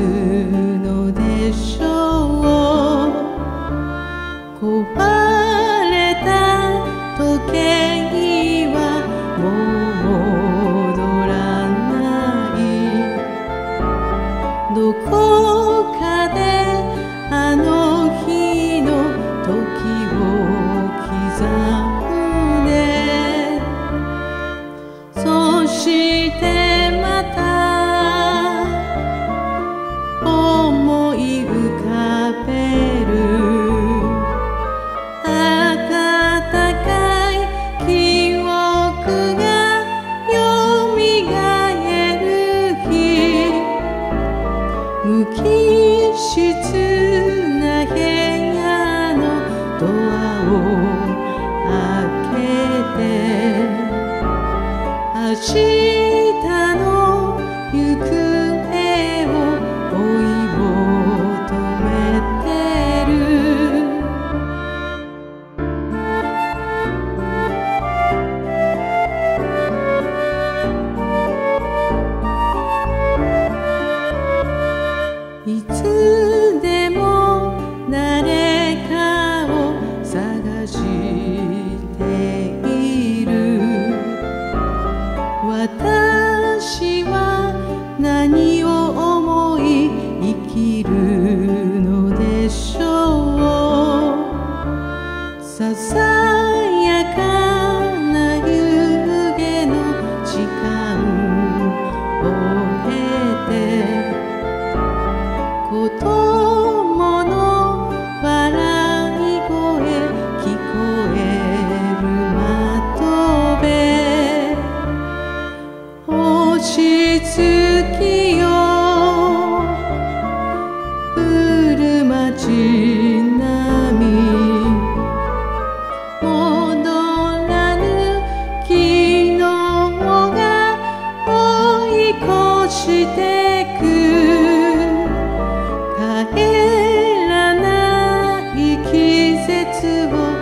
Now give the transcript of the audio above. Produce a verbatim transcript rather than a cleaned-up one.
のでしょう。壊れた時計はもう戻らない。どこかであの日の時を刻むね。そしてまた思い浮かべる。温かい記憶がよみがえる日。無機質な部屋のドアを開けて明日の行方を追い求めてる。いつでも誰かを探している。私は何を思い生きるのでしょう。ささやかな湯気の時間を経て子供の笑い声聞こえる窓辺。星月よ降る街並み。戻らぬ昨日が追い越してく。帰らない季節を